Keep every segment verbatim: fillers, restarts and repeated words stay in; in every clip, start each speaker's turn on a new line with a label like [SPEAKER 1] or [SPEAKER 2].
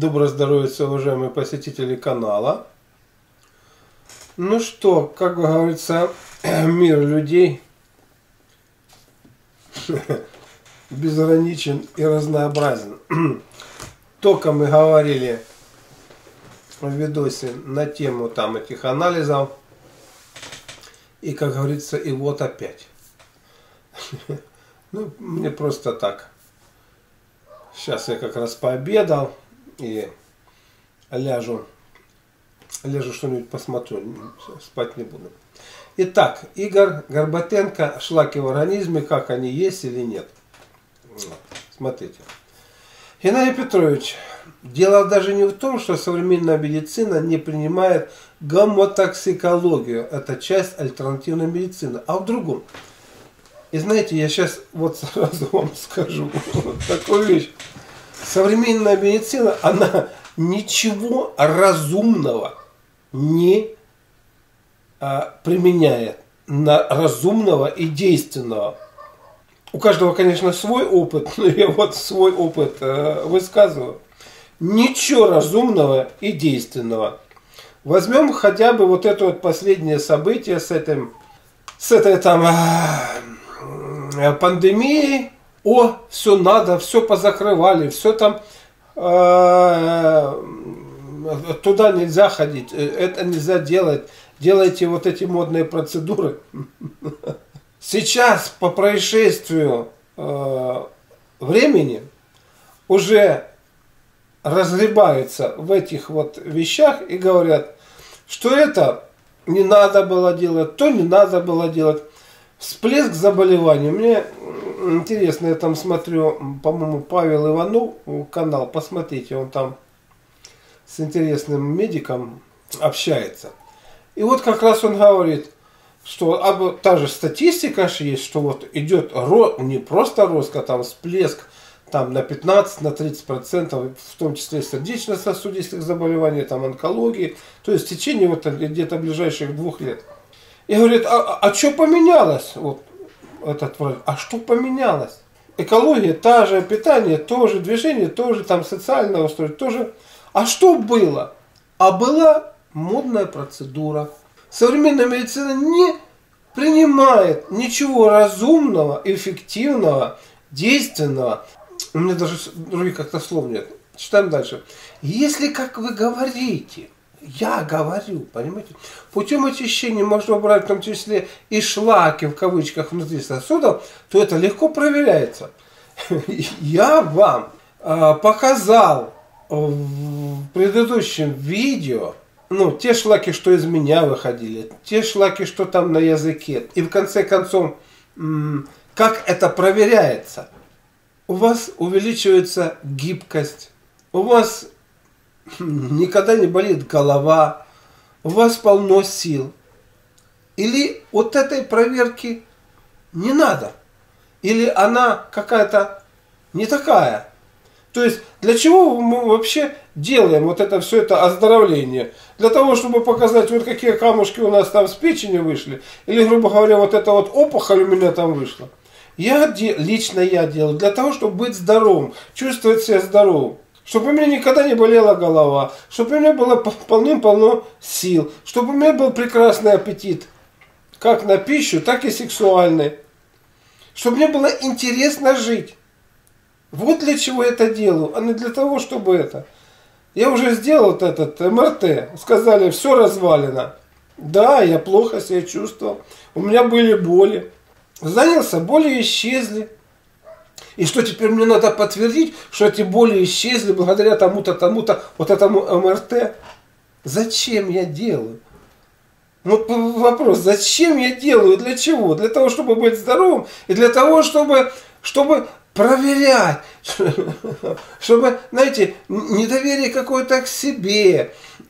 [SPEAKER 1] Доброе здоровье, уважаемые посетители канала. Ну что, как говорится, мир людей безграничен и разнообразен. Только мы говорили в видосе на тему там этих анализов. И, как говорится, и вот опять. Ну, мне просто так. Сейчас я как раз пообедал и ляжу, ляжу что-нибудь посмотрю, спать не буду. Итак, Игорь Горбатенко, шлаки в организме, как они есть или нет. Смотрите. Геннадий Петрович, дело даже не в том, что современная медицина не принимает гомотоксикологию, это часть альтернативной медицины, а в другом. И знаете, я сейчас вот сразу вам скажу вот такую вещь. Современная медицина, она ничего разумного не а, применяет на разумного и действенного. У каждого, конечно, свой опыт, но я вот свой опыт э, высказываю. Ничего разумного и действенного. Возьмем хотя бы вот это вот последнее событие с этим, с этой там э, пандемией. О, все надо, все позакрывали, все там э, туда нельзя ходить, это нельзя делать. Делайте вот эти модные процедуры. Сейчас по происшествию э, времени уже разгребаются в этих вот вещах и говорят, что это не надо было делать, то не надо было делать. Всплеск заболеваний. Мне интересно, я там смотрю, по-моему, Павел Иванов канал, посмотрите, он там с интересным медиком общается. И вот как раз он говорит, что а, та же статистика же есть, что вот идет ро, не просто рост, а там всплеск там, на пятнадцать на тридцать процентов, в том числе сердечно-сосудистых заболеваний, там онкологии, то есть в течение вот где-то ближайших двух лет. И говорит, а, а что поменялось? Вот этот врач, а что поменялось? Экология та же, питание тоже, движение тоже, там социальное устройство тоже. А что было? А была модная процедура. Современная медицина не принимает ничего разумного, эффективного, действенного. У меня даже других как-то слов нет. Читаем дальше. Если, как вы говорите, я говорю, понимаете, путем очищения можно убрать в том числе и шлаки, в кавычках, внутри сосудов, то это легко проверяется. Я вам показал в предыдущем видео, ну, те шлаки, что из меня выходили, те шлаки, что там на языке. И в конце концов, как это проверяется? У вас увеличивается гибкость, у вас никогда не болит голова, у вас полно сил. Или вот этой проверки не надо. Или она какая-то не такая. То есть, для чего мы вообще делаем вот это все это оздоровление? Для того, чтобы показать, вот какие камушки у нас там с печени вышли. Или, грубо говоря, вот эта вот опухоль у меня там вышла. Я, лично я делаю для того, чтобы быть здоровым, чувствовать себя здоровым. Чтобы у меня никогда не болела голова, чтобы у меня было полным-полно сил, чтобы у меня был прекрасный аппетит, как на пищу, так и сексуальный. Чтобы мне было интересно жить. Вот для чего я это делаю, а не для того, чтобы это. Я уже сделал этот эм эр тэ, сказали, все развалено. Да, я плохо себя чувствовал, у меня были боли. Занялся, боли исчезли. И что теперь мне надо подтвердить, что эти боли исчезли благодаря тому-то, тому-то, вот этому эм эр тэ? Зачем я делаю? Вот вопрос, зачем я делаю, для чего? Для того, чтобы быть здоровым и для того, чтобы, чтобы проверять, чтобы, знаете, недоверие какое-то к себе,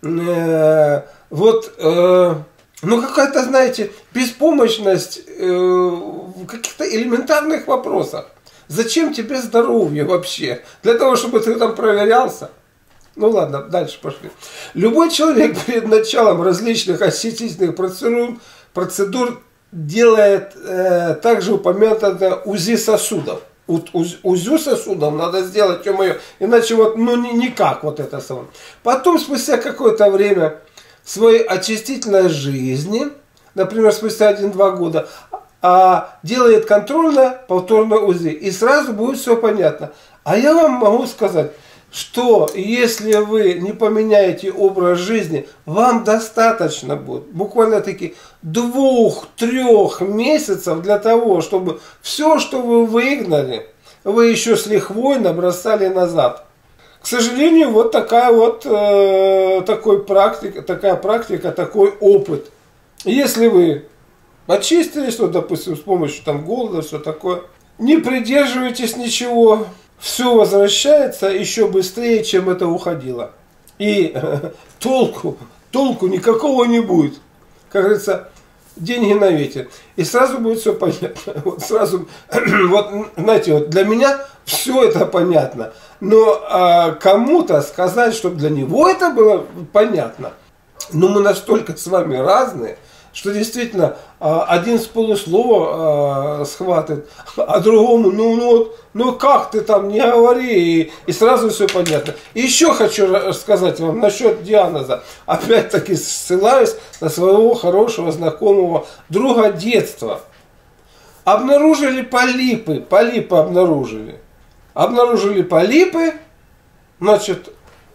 [SPEAKER 1] вот, ну какая-то, знаете, беспомощность в каких-то элементарных вопросах. Зачем тебе здоровье вообще? Для того, чтобы ты там проверялся? Ну ладно, дальше пошли. Любой человек перед началом различных очистительных процедур, процедур делает э, также упомянутое УЗИ сосудов. УЗЮ сосудов надо сделать, ё-моё, иначе вот, ну, никак вот это самое. Потом, спустя какое-то время своей очистительной жизни, например, спустя один-два года, а, делает контрольное повторное УЗИ, и сразу будет все понятно. А я вам могу сказать, что если вы не поменяете образ жизни, вам достаточно будет буквально-таки двух-трех месяцев для того, чтобы все, что вы выгнали, вы еще с лихвой набросали назад. К сожалению, вот такая вот э, такой практика, такая практика, такой опыт. Если вы очистились, вот, допустим, с помощью там голода, все такое, не придерживайтесь ничего, все возвращается еще быстрее, чем это уходило. И э, толку, толку никакого не будет. Как говорится, деньги на ветер. И сразу будет все понятно. Вот сразу, вот, знаете, вот для меня все это понятно. Но э, кому-то сказать, чтобы для него это было понятно, но мы настолько с вами разные, что действительно один с полуслова э, схватит, а другому, ну, ну, ну как ты там, не говори, и, и сразу все понятно. И еще хочу сказать вам насчет диагноза. Опять-таки ссылаюсь на своего хорошего знакомого друга детства. Обнаружили полипы, полипы обнаружили. Обнаружили полипы, значит,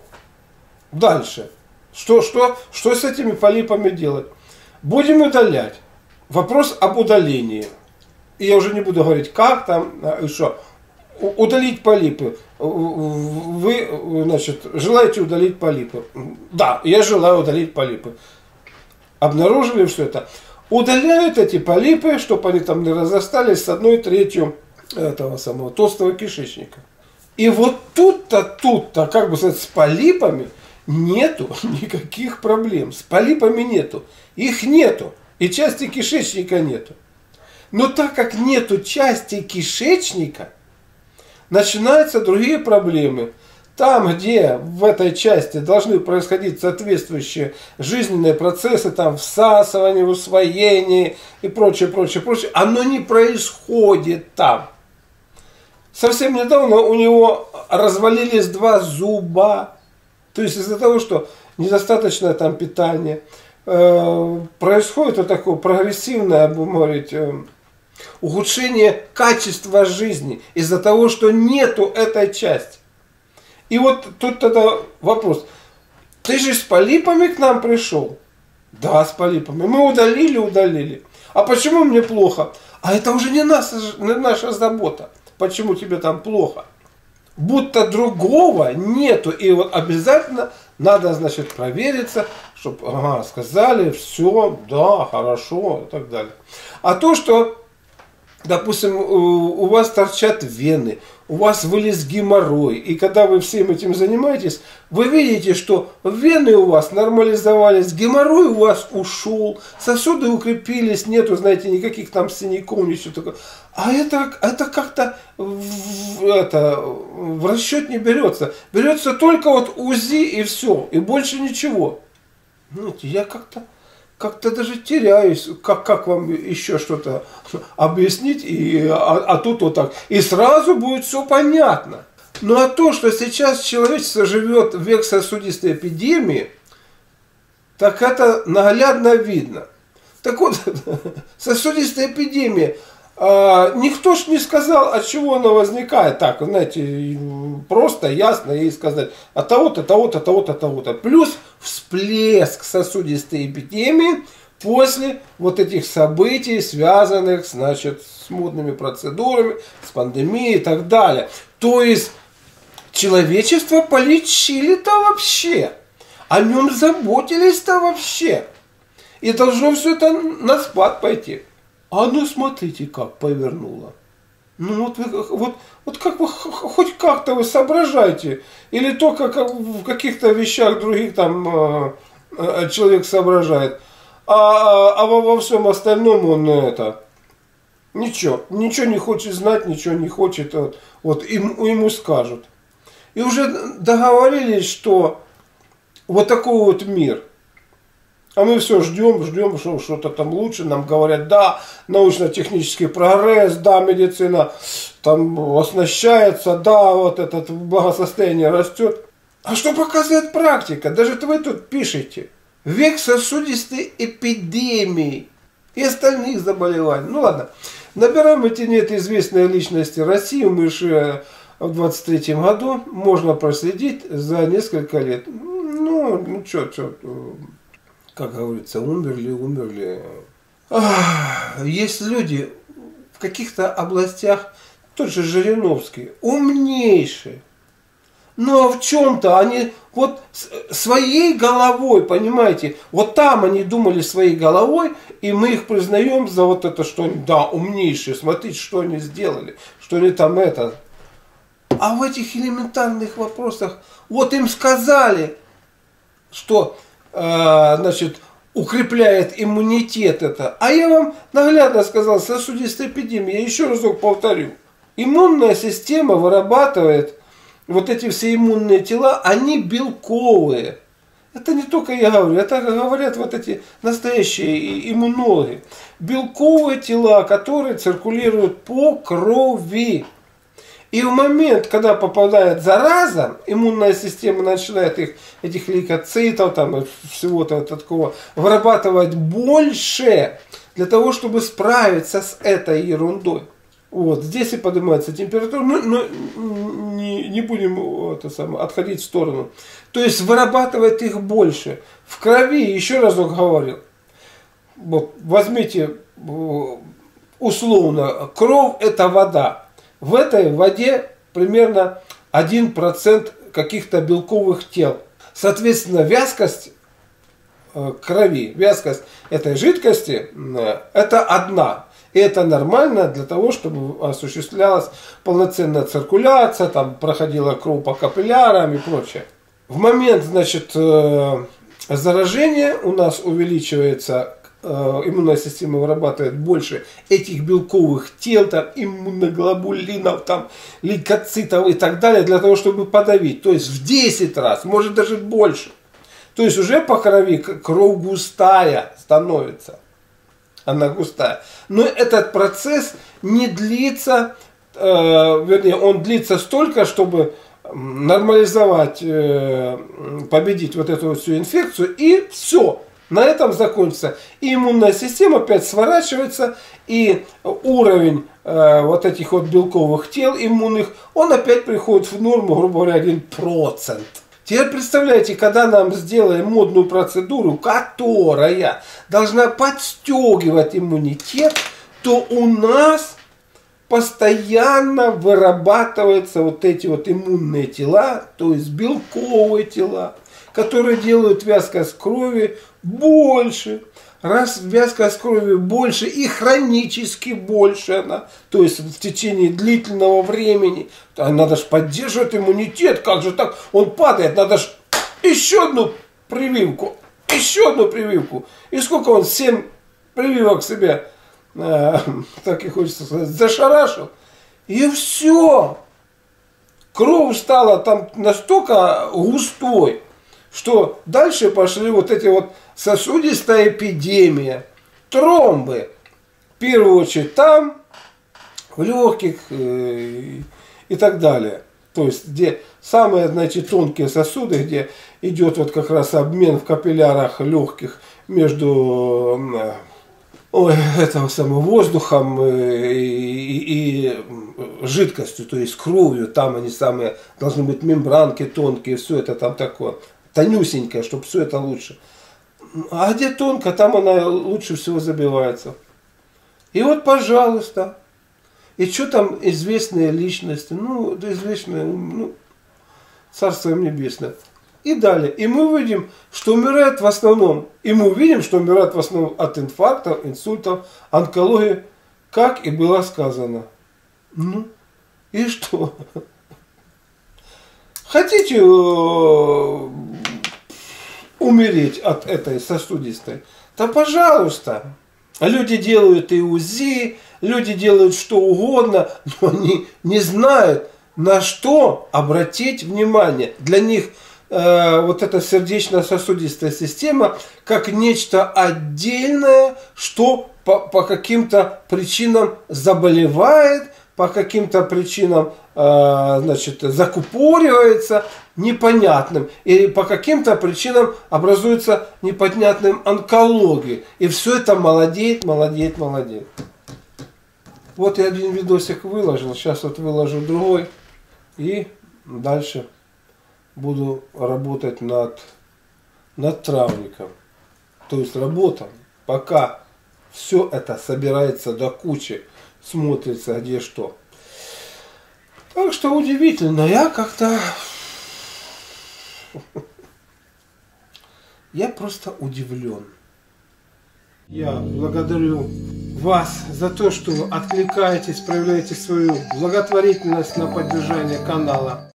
[SPEAKER 1] дальше. Что, что, что с этими полипами делать? Будем удалять. Вопрос об удалении. И я уже не буду говорить, как там, что. Удалить полипы. Вы, значит, желаете удалить полипы? Да, я желаю удалить полипы. Обнаружили все это. Удаляют эти полипы, чтобы они там не разостались с одной третью этого самого толстого кишечника. И вот тут-то, тут-то, как бы сказать, с полипами нету никаких проблем. С полипами нету. Их нету. И части кишечника нету. Но так как нету части кишечника, начинаются другие проблемы. Там, где в этой части должны происходить соответствующие жизненные процессы, там всасывание, усвоение и прочее, прочее, прочее, оно не происходит там. Совсем недавно у него развалились два зуба. То есть из-за того, что недостаточное там питание, э, происходит вот такое прогрессивное, будем говорить, э, ухудшение качества жизни из-за того, что нету этой части. И вот тут тогда вопрос. Ты же с полипами к нам пришел? Да, с полипами. Мы удалили, удалили. А почему мне плохо? А это уже не наша, не наша забота. Почему тебе там плохо? Будто другого нету. И вот обязательно надо, значит, провериться, чтобы ага, сказали, все, да, хорошо и так далее. А то, что, допустим, у вас торчат вены, у вас вылез геморрой, и когда вы всем этим занимаетесь, вы видите, что вены у вас нормализовались, геморрой у вас ушел, сосуды укрепились, нету, знаете, никаких там синяков, ничего такого. А это, это как-то в, это, в расчет не берется. Берется только вот УЗИ и все, и больше ничего. Ну, я как-то... Как-то даже теряюсь, как, как вам еще что-то объяснить, и, а, а тут вот так. И сразу будет все понятно. Ну а то, что сейчас человечество живет в век сосудистой эпидемии, так это наглядно видно. Так вот, сосудистая эпидемия, а, никто ж не сказал, от чего она возникает. Так, знаете, просто, ясно ей сказать, от того-то, того-то, того-то, того-то. Плюс всплеск сосудистой эпидемии после вот этих событий, связанных, значит, с модными процедурами, с пандемией и так далее. То есть человечество полечили-то вообще, о нем заботились-то вообще. И должно все это на спад пойти. А ну смотрите, как повернуло. Ну вот, вы, вот, вот как вы хоть как-то вы соображаете, или только как в каких-то вещах других там э, человек соображает, а, а во, во всем остальном он это ничего, ничего не хочет знать, ничего не хочет, вот, вот им, ему скажут. И уже договорились, что вот такой вот мир. А мы все ждем, ждем, что что-то там лучше. Нам говорят, да, научно-технический прогресс, да, медицина там оснащается, да, вот это благосостояние растет. А что показывает практика? Даже вы тут пишете. Век сосудистой эпидемии и остальных заболеваний. Ну ладно, набираем эти нет известные личности России. Мы же в двадцать третьем году можно проследить за несколько лет. Ну, ну что, что, как говорится, умерли, умерли. Ах, есть люди в каких-то областях, тот же Жириновский, умнейший. Но в чем-то они вот своей головой, понимаете, вот там они думали своей головой, и мы их признаем за вот это, что они, да, умнейшие, смотрите, что они сделали, что они там это. А в этих элементарных вопросах, вот им сказали, что, э, значит, укрепляет иммунитет это. А я вам наглядно сказал, сосудистая эпидемия, я еще разок повторю. Иммунная система вырабатывает вот эти все иммунные тела, они белковые. Это не только я говорю, это говорят вот эти настоящие иммунологи. Белковые тела, которые циркулируют по крови. И в момент, когда попадает зараза, иммунная система начинает их, этих лейкоцитов, там, всего-то такого, вырабатывать больше, для того, чтобы справиться с этой ерундой. Вот, здесь и поднимается температура, но, но не, не будем это самое, отходить в сторону. То есть вырабатывает их больше. В крови, еще разок говорил, вот, возьмите условно, кровь это вода. В этой воде примерно один процент каких-то белковых тел. Соответственно, вязкость крови, вязкость этой жидкости, это одна. И это нормально для того, чтобы осуществлялась полноценная циркуляция, там проходила кровь по капиллярам и прочее. В момент, значит, заражения у нас увеличивается, иммунная система вырабатывает больше этих белковых тел, там, иммуноглобулинов, там, лейкоцитов и так далее, для того, чтобы подавить. То есть в десять раз, может даже больше. То есть уже по крови кровь густая становится. Она густая. Но этот процесс не длится, э, вернее, он длится столько, чтобы нормализовать, э, победить вот эту вот всю инфекцию, и все. На этом закончится. И иммунная система опять сворачивается, и уровень э, вот этих вот белковых тел иммунных, он опять приходит в норму, грубо говоря, один процент. Теперь представляете, когда нам сделаем модную процедуру, которая должна подстегивать иммунитет, то у нас постоянно вырабатываются вот эти вот иммунные тела, то есть белковые тела, которые делают вязкость крови больше. Раз вязкость крови больше и хронически больше она, то есть в течение длительного времени, надо же поддерживать иммунитет, как же так, он падает, надо же еще одну прививку, еще одну прививку. И сколько он, семь прививок себе, э, так и хочется сказать, зашарашил, и все. Кровь стала там настолько густой, что дальше пошли вот эти вот сосудистая эпидемия, тромбы, в первую очередь там, в легких э, и так далее. То есть, где самые, значит, тонкие сосуды, где идет вот как раз обмен в капиллярах легких между э, ой, этого самого воздухом и, и, и жидкостью, то есть кровью, там они самые, должны быть мембранки тонкие, все это там такое, тонюсенькое, чтобы все это лучше. А где тонко, там она лучше всего забивается. И вот, пожалуйста. И что там известные личности? Ну, известные, ну, Царство им небесное. И далее. И мы видим, что умирают в основном, и мы увидим, что умирают в основном от инфарктов, инсультов, онкологии, как и было сказано. Ну, и что? Хотите умереть от этой сосудистой? Да пожалуйста. Люди делают и УЗИ, люди делают что угодно, но они не знают, на что обратить внимание. Для них э, вот эта сердечно-сосудистая система как нечто отдельное, что по, по каким-то причинам заболевает, по каким-то причинам э, значит, закупоривается непонятным, и по каким-то причинам образуется непонятным онкологией. И все это молодеет, молодеет, молодеет. Вот я один видосик выложил, сейчас вот выложу другой, и дальше буду работать над, над травником. То есть работа, пока все это собирается до кучи, смотрится где что. Так что удивительно, я как-то... Я просто удивлен. Я благодарю вас за то, что вы откликаетесь, проявляете свою благотворительность на поддержание канала.